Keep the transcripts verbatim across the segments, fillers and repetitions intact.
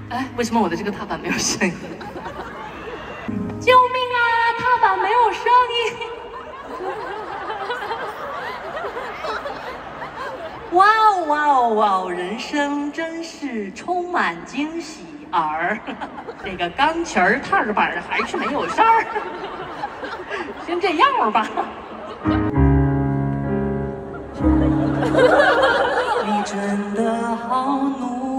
哎，为什么我的这个踏板没有声音？救命啊！踏板没有声音。哇哦哇哦哇哦！人生真是充满惊喜儿。这个钢琴儿、踏板还是没有事儿。先这样吧。你真的好努，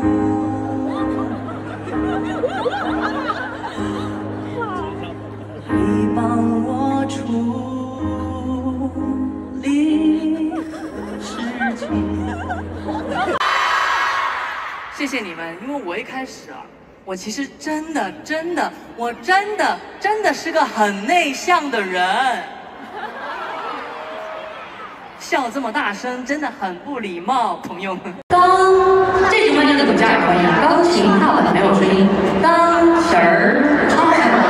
你帮我处理事情。谢谢你们，因为我一开始啊，我其实真的真的，我真的真的是个很内向的人。笑这么大声，真的很不礼貌，朋友们。钢，这句话真的很加以欢迎。钢琴踏板没有声音，钢琴儿唱什么？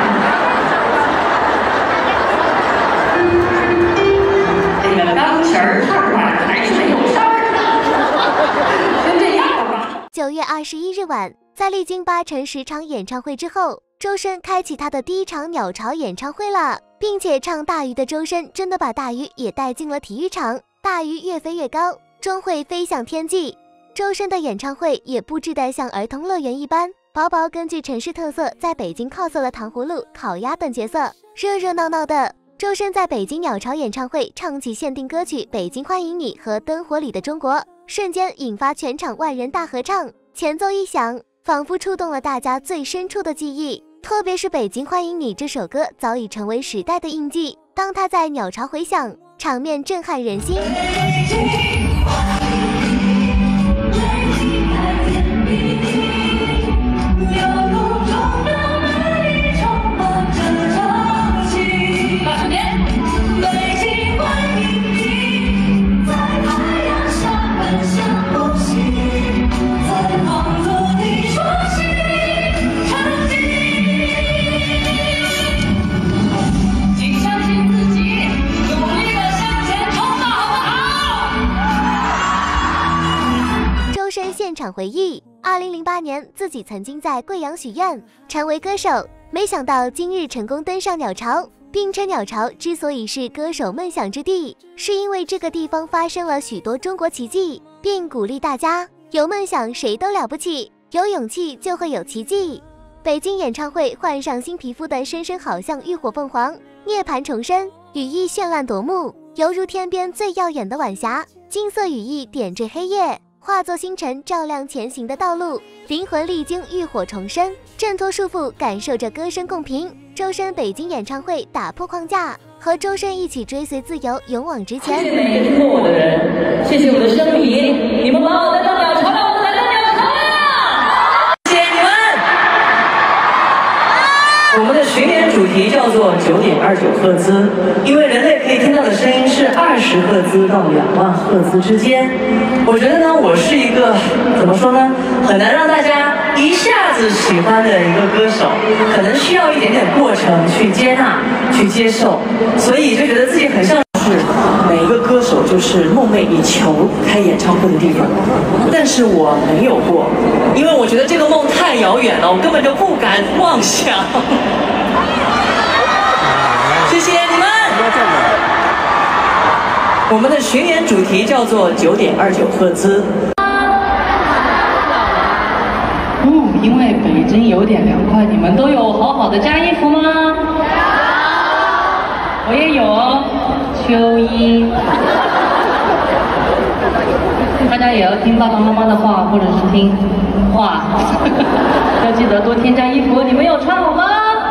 这个钢琴儿踏板还是没有声儿。先这样吧。 九月二十一日晚，在历经八乘十场演唱会之后，周深开启他的第一场鸟巢演唱会了。并且唱大鱼的周深真的把大鱼也带进了体育场，大鱼越飞越高，终会飞向天际。周深的演唱会也布置得像儿童乐园一般，薄薄根据城市特色在北京 cos 了糖葫芦、烤鸭等角色，热热闹闹的。周深在北京鸟巢演唱会唱起限定歌曲《北京欢迎你》和《灯火里的中国》，瞬间引发全场万人大合唱。前奏一响，仿佛触动了大家最深处的记忆。特别是《北京欢迎你》这首歌早已成为时代的印记，当它在鸟巢回响，场面震撼人心。现场回忆，二零零八年自己曾经在贵阳许愿成为歌手，没想到今日成功登上鸟巢，并称鸟巢之所以是歌手梦想之地，是因为这个地方发生了许多中国奇迹，并鼓励大家有梦想谁都了不起，有勇气就会有奇迹。北京演唱会换上新皮肤的深深好像浴火凤凰，涅槃重生，羽翼绚烂夺目，犹如天边最耀眼的晚霞，金色羽翼点缀黑夜，化作星辰照亮前行的道路，灵魂历经浴火重生，挣脱束缚，感受着歌声共频。周深北京演唱会打破框架，和周深一起追随自由，勇往直前。 谢谢每一个听过我的人，谢谢我的生迷，你们把我带到鸟巢了，我来到鸟巢了，谢谢你们。我们的巡演主题叫做九点二九赫兹，因为人类可以听到的声音是二十赫兹到两万赫兹之间。我觉得呢，我是一个怎么说呢，很难让大家一下子喜欢的一个歌手，可能需要一点点过程去接纳、去接受，所以就觉得自己很像是每一个歌手就是梦寐以求开演唱会的地方，但是我没有过，因为我觉得这个梦太遥远了，我根本就不敢妄想。谢谢你们。我们的巡演主题叫做九点二九赫兹。嗯，因为北京有点凉快，你们都有好好的加衣服吗？我也有哦，秋衣。大家也要听爸爸妈妈的话，或者是听话，要记得多添加衣服。你们有穿好吗？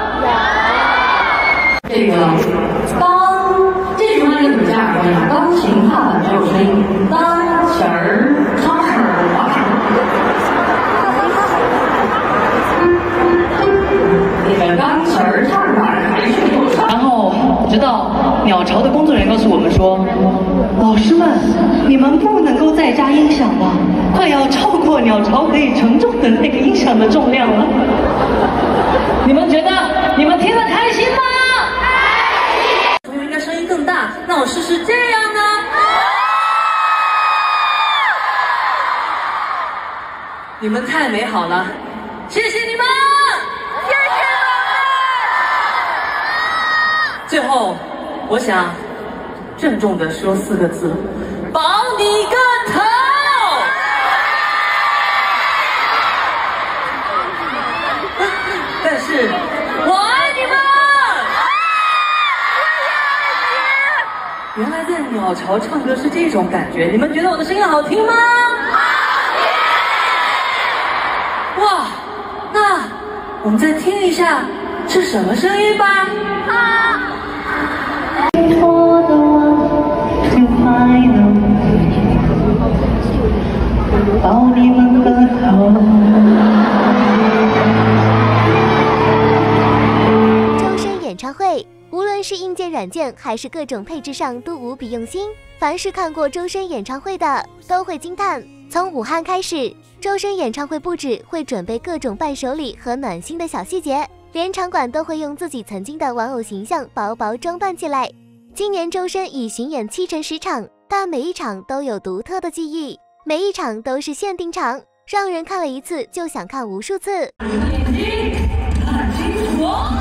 这个钢，这句话是怎么加耳朵呀？钢琴踏板没有声音，钢琴儿唱什么？这个钢琴儿踏板还是没有声。然后直到鸟巢的工作人员告诉我们说，老师们，你们不能够再加音响了，快要超过鸟巢可以承重的那个音响的重量了。你们觉得你们听得开心吗？我应该声音更大，那我试试这样呢？你们太美好了， 谢谢你们， 谢谢最后，我想郑重的说四个字：保你个头！但是，我爱你们！原来在鸟巢唱歌是这种感觉，你们觉得我的声音好听吗？哇，那我们再听一下是什么声音吧。 好。 保你们个头。 周深演唱会，无论是硬件、软件，还是各种配置上，都无比用心。凡是看过周深演唱会的，都会惊叹。从武汉开始，周深演唱会布置会准备各种伴手礼和暖心的小细节，连场馆都会用自己曾经的玩偶形象薄薄装扮起来。今年周深已巡演七乘十场，但每一场都有独特的记忆。 每一场都是限定场，让人看了一次就想看无数次。 眼睛看清楚。